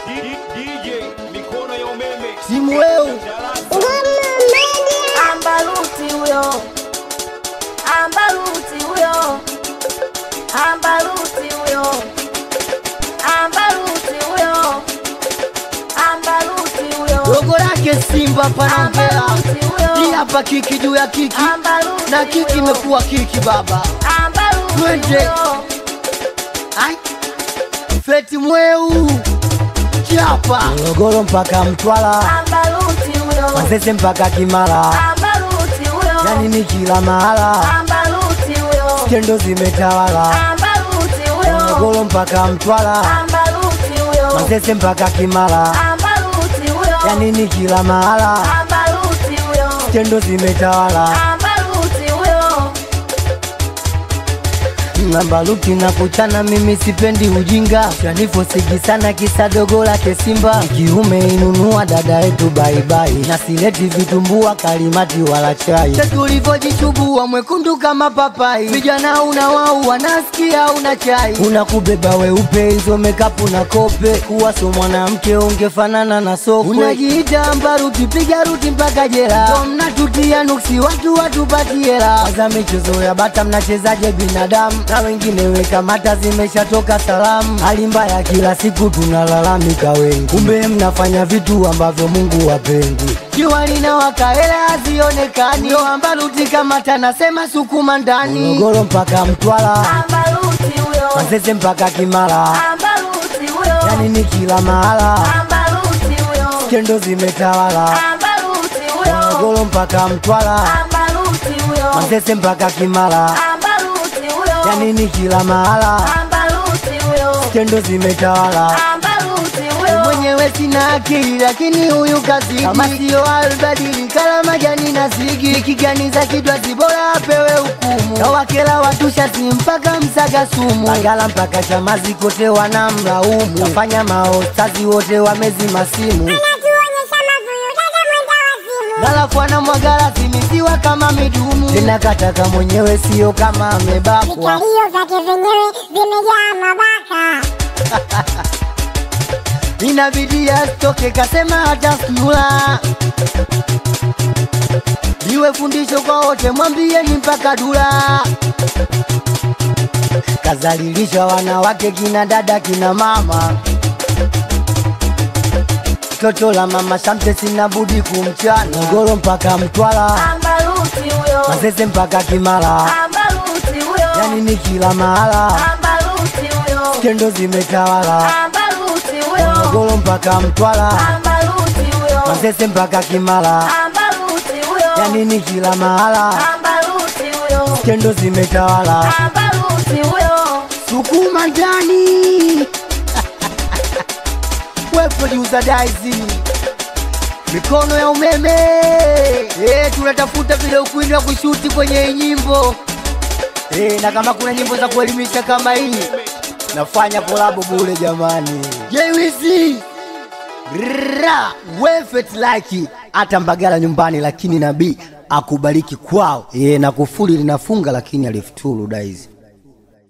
DJ mikono ya umeme. Simu wewe. Ambaruti huyo. Ambaruti huyo. Ambaruti huyo. Ambaruti huyo. Ambaruti huyo. Logo lake Simba panaongea. Hii hapa kiki juu ya kiki. Na kiki imekuwa kiki baba. Ambaruti huyo. Ai. Feti mweu. Chapa. Morogoro mpaka Mtwara. Ambaruti huyo. Masese mpaka Kimara. Ambaruti huyo. Yani ni kila mahala. Ambaruti huyo. Skendo zimetawala. Ambaruti huyo. Morogoro mpaka Mtwara. Ambaruti huyo. Masese mpaka Kimara. Ambaruti huyo. Yani ni kila mahala. Ambaruti huyo. Skendo zimetawala. Ambaruti huyo. Ambaruti na kuchana mimi sipendi ujinga. Shanifu sigi sana kisa dogo lake Simba. Kiume inunua dada yetu bye bye. Na sileti vitumbua kalimati wala chai. Tetu ulivyojichubua mwekundu kama papai. Vijana una wau wanasikia una chai. Unakubeba weupe hizo makeup na kope. Kuwa so mwanamke ungefanana na sokwe. Unajiita Ambaruti piga ruti mpaka jela. Ndo mnatutia nuksi watu watupatie hela. Waza michezo ya bata mnachezaje binadamu. Na wengine weka mata zimeshatoka salamu. Hali mbaya kila siku tunalalamika wengi. Kumbe mnafanya vitu ambavyo Mungu hapendi. Jua linawaka hela hazionekani. Ndo Ambaruti kama tanasema sukuma ndani. Morogoro mpaka Mtwara. Ambaruti huyo. Masese mpaka Kimara. Ambaruti huyo. Yani ni kila mahala. Ambaruti huyo. Skendo zimetawala. Ambaruti huyo. Morogoro mpaka Mtwara. Ambaruti huyo. Masese mpaka Kimara. Ambaruti huyo. Yani ni kila mahala. Ambaruti huyo. Skendo zimetawala. Ambaruti huyo. Mwenyewe sina akili lakini huyu kazidi. Kama sio albadili kala majani na sigi. Kigani za kidwa zibora apewe hukumu. Na wakela watu shati mpaka msaga sumu. Magala mpaka Chamazi kote wanamlaumu. Wafanya maostazi wote wamezima simu. Nalafu anamwagala simisiwa kama midumu. Tena kataka mwenyewe sio kama amebakwa. Vikalio vyake venyewe vimejaa mabaka. Inabidi astoke kasema hata snula. Iwe fundisho kwa wote mwambieni mpaka dula. Kazalilisha wanawake kina dada kina mama. Toto la mama Shamte sina budi kumchana. Morogoro mpaka Mtwara. Ambaruti huyo. Masese mpaka Kimara. Ambaruti huyo. Yani ni kila mahala. Ambaruti huyo. Skendo zimetawala. Ambaruti huyo. Morogoro mpaka Mtwara. Ambaruti huyo. Masese mpaka Kimara. Ambaruti huyo. Yani ni kila mahala. Ambaruti huyo. Skendo zimetawala. Ambaruti huyo. Sukuma ndani. We producer Daisy. Mikono ya umeme. Tunatafuta vile ukwini wa kushuti kwenye nyimbo. Na kama kuna nyimbo za kuelimisha kama hii nafanya kolabo bure jamani. JWC Wefet like hata Mbagala nyumbani lakini nabii akubariki kwao. Na kufuli linafunga lakini alifuturu Daisy.